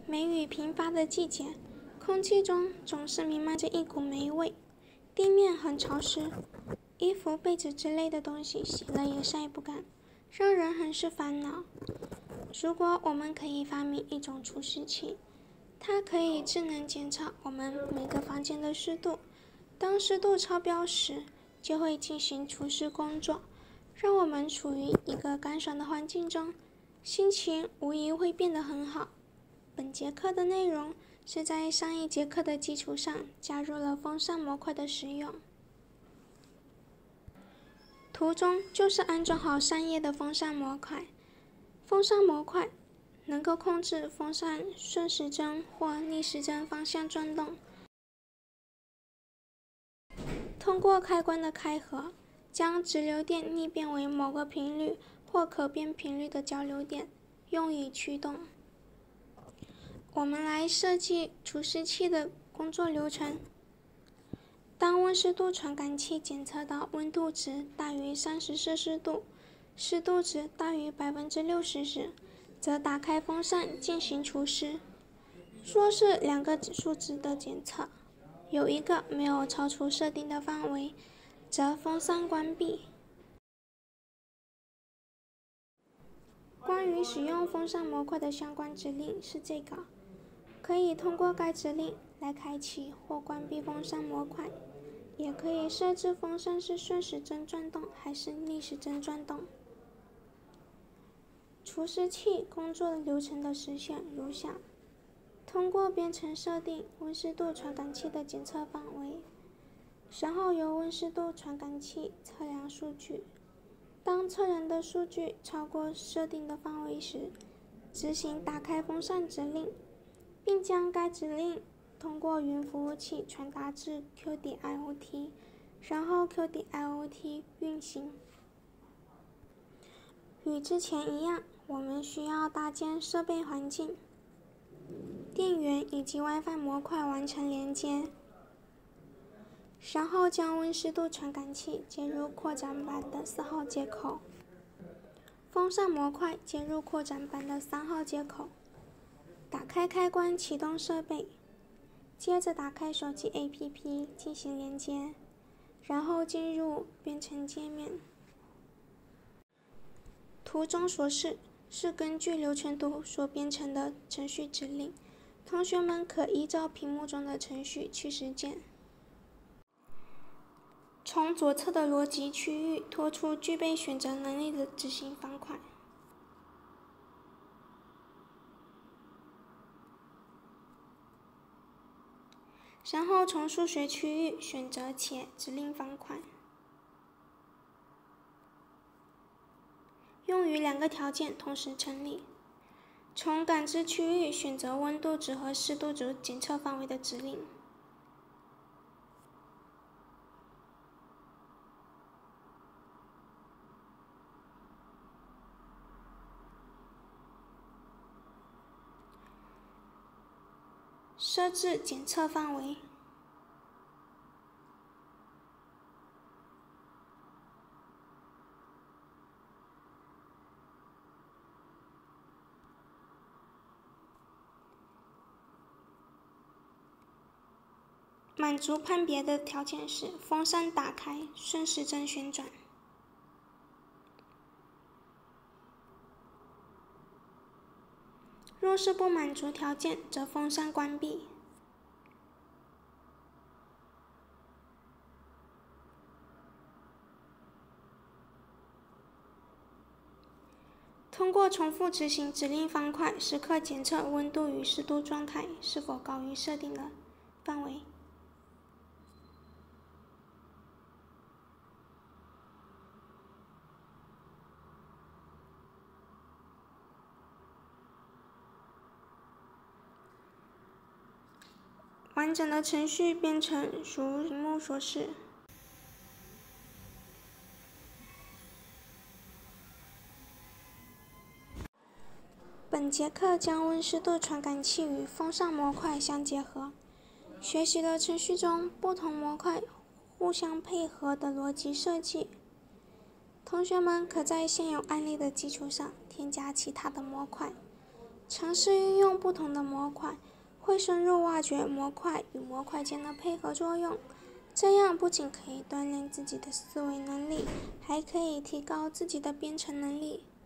梅雨频发的季节，空气中总是弥漫着一股霉味，地面很潮湿，衣服、被子之类的东西洗了也晒不干，让人很是烦恼。如果我们可以发明一种除湿器，它可以智能检测我们每个房间的湿度，当湿度超标时，就会进行除湿工作，让我们处于一个干爽的环境中，心情无疑会变得很好。本节课的内容是在上一节课的基础上加入了风扇模块的使用。图中就是安装好扇叶的风扇模块。风扇模块能够控制风扇顺时针或逆时针方向转动。通过开关的开合，将直流电逆变为某个频率或可变频率的交流电，用以驱动。我们来设计除湿器的工作流程。当温湿度传感器检测到温度值大于30摄氏度，湿度值大于60%时，则打开风扇进行除湿。若是两个数值的检测，有一个没有超出设定的范围，则风扇关闭。关于使用风扇模块的相关指令是这个，可以通过该指令来开启或关闭风扇模块，也可以设置风扇是顺时针转动还是逆时针转动。除湿器工作流程的实现如下：通过编程设定温湿度传感器的检测范围，然后由温湿度传感器测量数据。当测量的数据超过设定的范围时，执行打开风扇指令，并将该指令通过云服务器传达至 QDIoT， 然后 QDIoT 运行。与之前一样，我们需要搭建设备环境、电源以及 WiFi 模块完成连接，然后将温湿度传感器接入扩展板的4号接口，风扇模块接入扩展板的3号接口，打开开关启动设备，接着打开手机 APP 进行连接，然后进入编程界面。图中所示是根据流程图所编程的程序指令，同学们可依照屏幕中的程序去实践。从左侧的逻辑区域拖出具备选择能力的执行方块。然后从数学区域选择且指令方块。用于2个条件同时成立。从感知区域选择温度值和湿度值检测范围的指令。设置检测范围。满足判别的条件是风扇打开，顺时针旋转。若是不满足条件，则风扇关闭。通过重复执行指令方块，时刻检测温度与湿度状态是否高于设定的范围。完整的程序编程如屏幕所示。本节课将温湿度传感器与风扇模块相结合，学习了程序中不同模块互相配合的逻辑设计。同学们可在现有案例的基础上添加其他的模块， 尝试运用不同的模块，会深入挖掘模块与模块间的配合作用。这样不仅可以锻炼自己的思维能力，还可以提高自己的编程能力。